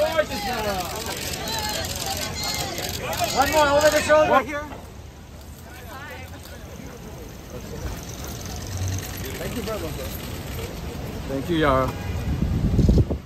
One more over the shoulder. Right here. Thank you, brother. Thank you, Yara.